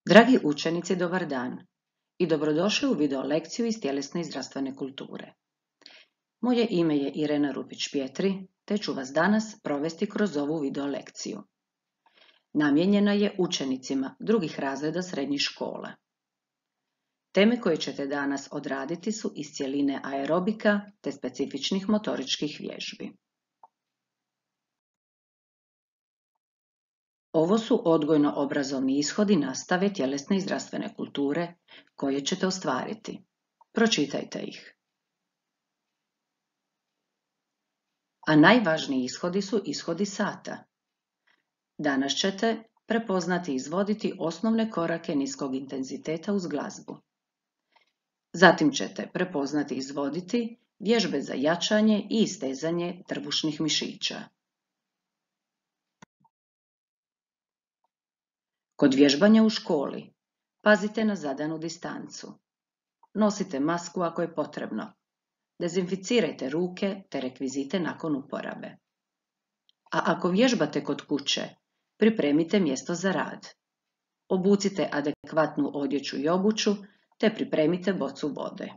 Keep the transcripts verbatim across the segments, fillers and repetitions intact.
Dragi učenici, dobar dan i dobrodošli u video lekciju iz tjelesne i zdravstvene kulture. Moje ime je Irena Rupić-Pjetri, te ću vas danas provesti kroz ovu video lekciju. Namijenjena je učenicima drugih razreda srednjih škola. Teme koje ćete danas odraditi su iz cjeline aerobika te specifičnih motoričkih vježbi. Ovo su odgojno-obrazovni ishodi nastave tjelesne i zdravstvene kulture koje ćete ostvariti. Pročitajte ih. A najvažniji ishodi su ishodi sata. Danas ćete prepoznati i izvoditi osnovne korake niskog intenziteta uz glazbu. Zatim ćete prepoznati i izvoditi vježbe za jačanje i istezanje trbušnih mišića. Kod vježbanja u školi pazite na zadanu distancu. Nosite masku ako je potrebno. Dezinficirajte ruke te rekvizite nakon uporabe. A ako vježbate kod kuće, pripremite mjesto za rad. Obucite adekvatnu odjeću i obuću te pripremite bocu vode.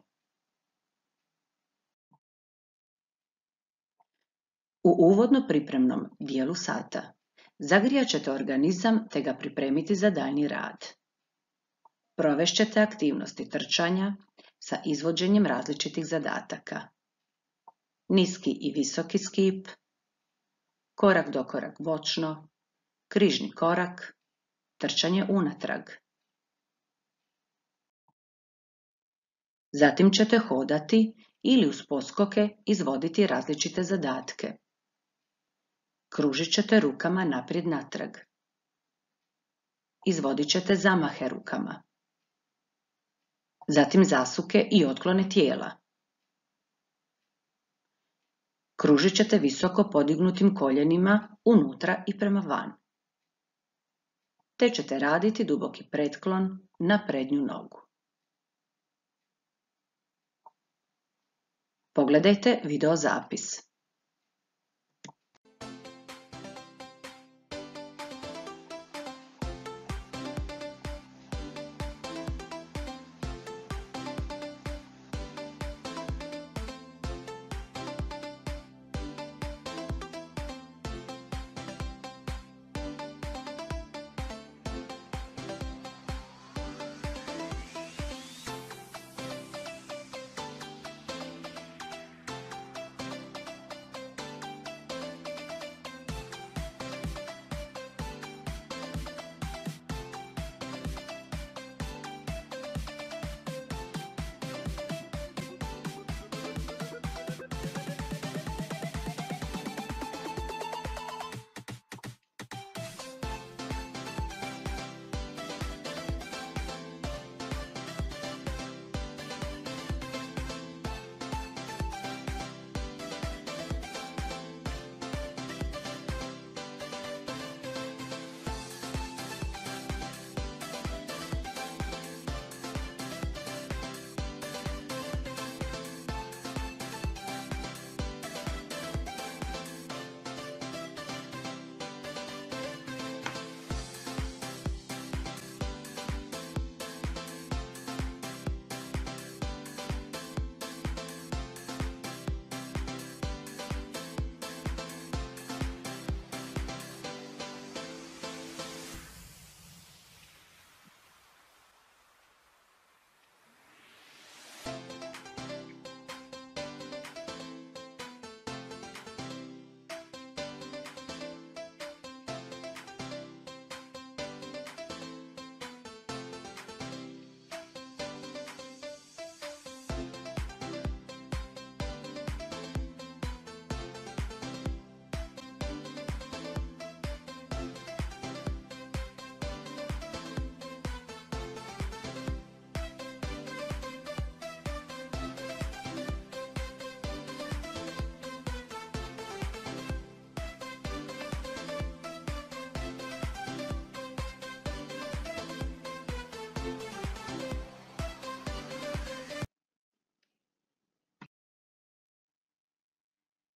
U uvodno pripremnom dijelu sata zagrijat ćete organizam te ga pripremiti za daljnji rad. Provest ćete aktivnosti trčanja sa izvođenjem različitih zadataka. Niski i visoki skip, korak do korak bočno, križni korak, trčanje unatrag. Zatim ćete hodati ili uz poskoke izvoditi različite zadatke. Kružit ćete rukama naprijed natrag. Izvodit ćete zamahe rukama. Zatim zasuke i otklone tijela. Kružit ćete visoko podignutim koljenima unutra i prema van. Te ćete raditi duboki pretklon na prednju nogu. Pogledajte video zapis.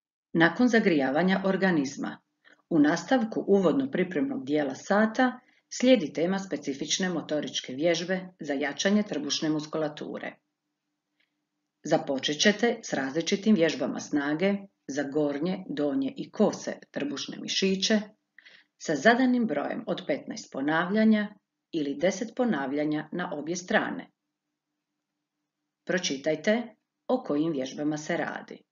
Nakon zagrijavanja organizma, u nastavku uvodno pripremnog dijela sata Slijedi tema specifične motoričke vježbe za jačanje trbušne muskulature. Započet ćete s različitim vježbama snage za gornje, donje i kose trbušne mišiće sa zadanim brojem od petnaest ponavljanja ili deset ponavljanja na obje strane. Pročitajte o kojim vježbama se radi.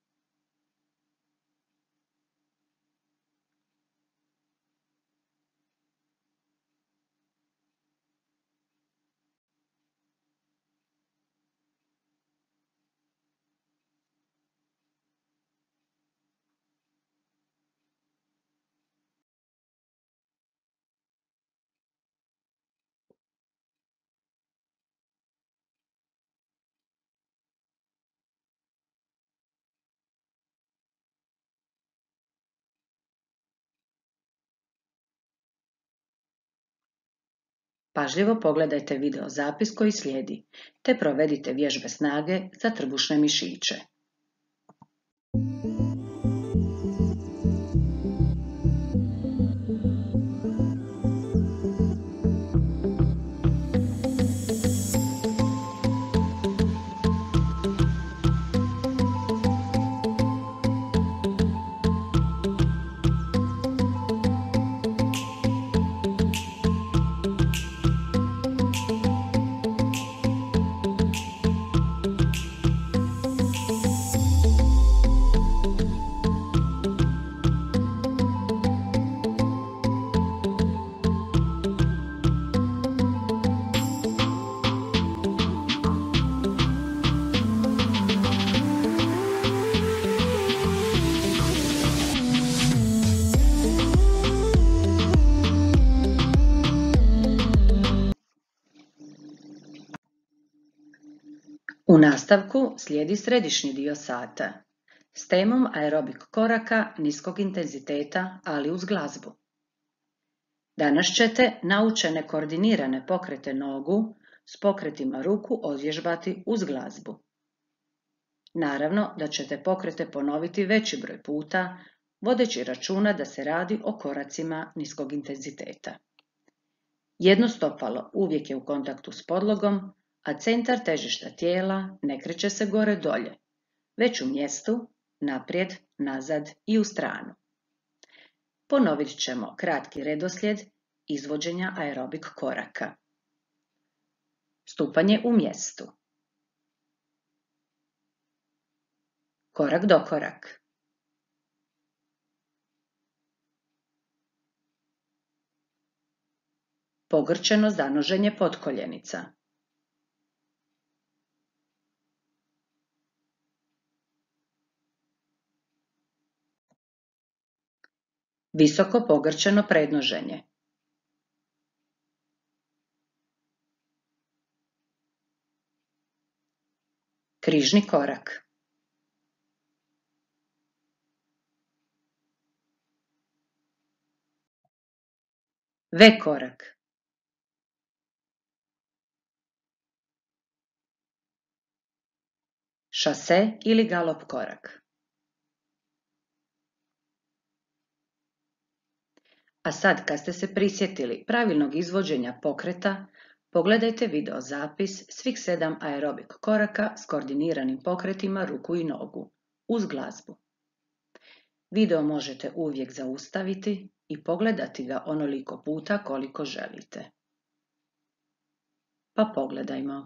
Pažljivo pogledajte video zapis koji slijedi, te provedite vježbe snage za trbušne mišiće. U nastavku slijedi središnji dio sata s temom aerobik koraka niskog intenziteta, ali uz glazbu. Danas ćete naučene koordinirane pokrete nogu s pokretima ruku odvježbati uz glazbu. Naravno da ćete pokrete ponoviti veći broj puta, vodeći računa da se radi o koracima niskog intenziteta. Jedno stopalo uvijek je u kontaktu s podlogom, a centar težišta tijela ne kreće se gore-dolje, već u mjestu, naprijed, nazad i u stranu. Ponovit ćemo kratki redoslijed izvođenja aerobik koraka. Stupanje u mjestu. Korak do korak. Pogrčeno zanoženje potkoljenica. Visoko pogrčeno prednoženje. Križni korak. V korak. Šase ili galop korak. A sad, kad ste se prisjetili pravilnog izvođenja pokreta, pogledajte video zapis svih sedam aerobik koraka s koordiniranim pokretima ruku i nogu, uz glazbu. Video možete uvijek zaustaviti i pogledati ga onoliko puta koliko želite. Pa pogledajmo.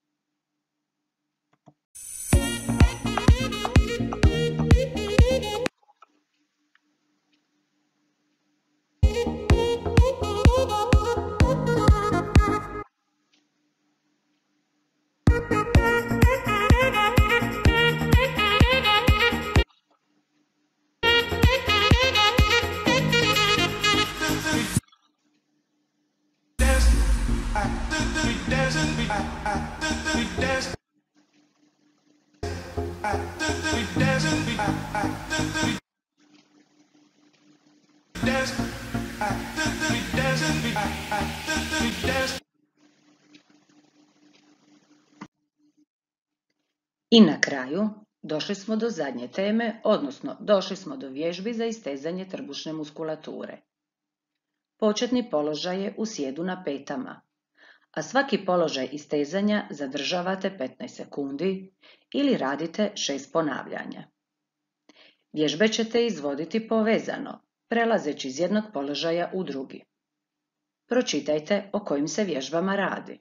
I na kraju došli smo do zadnje teme, odnosno došli smo do vježbi za istezanje trbušne muskulature. Početni položaj je u sjedu na petama, a svaki položaj istezanja zadržavate petnaest sekundi ili radite šest ponavljanja. Vježbe ćete izvoditi povezano, prelazeći iz jednog položaja u drugi. Pročitajte o kojim se vježbama radi.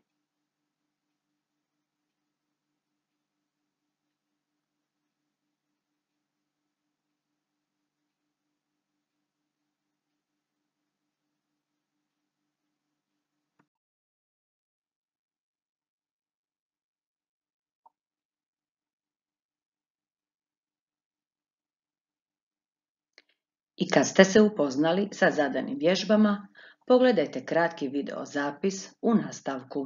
I kad ste se upoznali sa zadanim vježbama, pogledajte kratki video zapis u nastavku.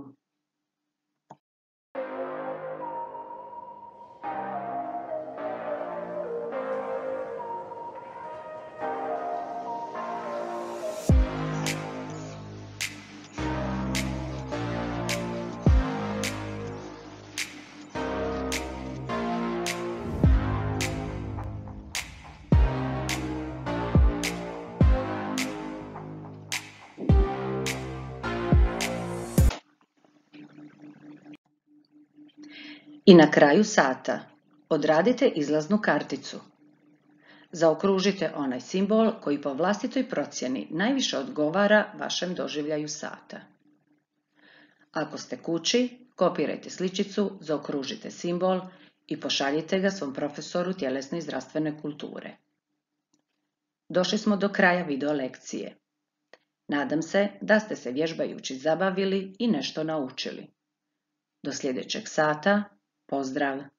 I na kraju sata odradite izlaznu karticu. Zaokružite onaj simbol koji po vlastitoj procjeni najviše odgovara vašem doživljaju sata. Ako ste kući, kopirajte sličicu, zaokružite simbol i pošaljite ga svom profesoru tjelesne i zdravstvene kulture. Došli smo do kraja video lekcije. Nadam se da ste se vježbajući zabavili i nešto naučili. Do sljedećeg sata, pozdrav!